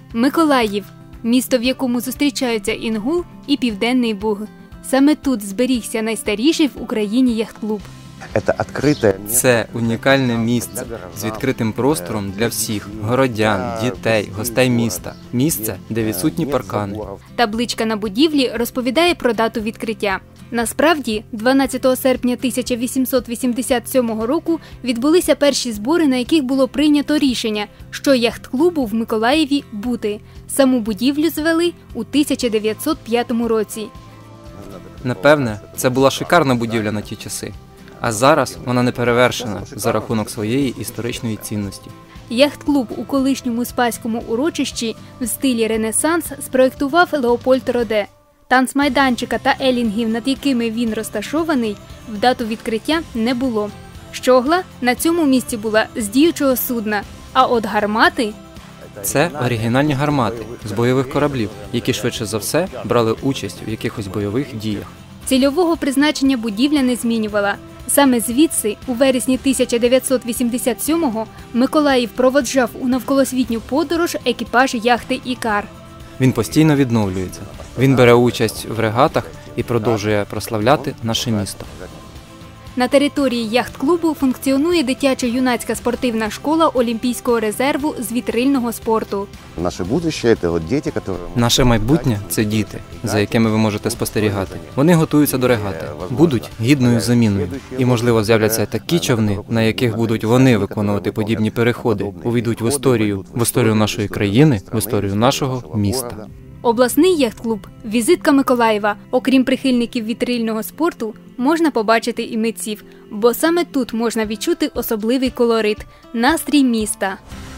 Миколаїв – місто, в якому зустрічаються Інгул і Південний Буг. Саме тут зберігся найстаріший в Україні яхт-клуб. Це унікальне місце з відкритим простором для всіх – городян, дітей, гостей міста. Місце, де відсутні паркани. Табличка на будівлі розповідає про дату відкриття. Насправді, 12 серпня 1887 року відбулися перші збори, на яких було прийнято рішення, що яхт-клубу в Миколаєві бути. Саму будівлю звели у 1905 році. Напевне, це була шикарна будівля на ті часи. А зараз вона неперевершена за рахунок своєї історичної цінності. Яхт-клуб у колишньому Спаському урочищі в стилі Ренесанс спроєктував Леопольд Роде. Танцмайданчика та елінгів, над якими він розташований, в дату відкриття не було. Щогла на цьому місці була з діючого судна, а от гармати – це оригінальні гармати з бойових кораблів, які швидше за все брали участь в якихось бойових діях. Цільового призначення будівля не змінювала. Саме звідси, у вересні 1987-го, Миколаїв проводжав у навколосвітню подорож екіпаж яхти «Ікар». Він постійно відновлюється. Він бере участь в регатах і продовжує прославляти наше місто. На території яхт-клубу функціонує дитячо-юнацька спортивна школа Олімпійського резерву з вітрильного спорту. Наше майбутнє – це діти, за якими ви можете спостерігати. Вони готуються до регати, будуть гідною заміною. І, можливо, з'являться такі човни, на яких будуть вони виконувати подібні переходи, увійдуть в історію нашої країни, в історію нашого міста. Обласний яхт-клуб – візитка Миколаєва. Окрім прихильників вітрильного спорту, можна побачити і митців, бо саме тут можна відчути особливий колорит – настрій міста.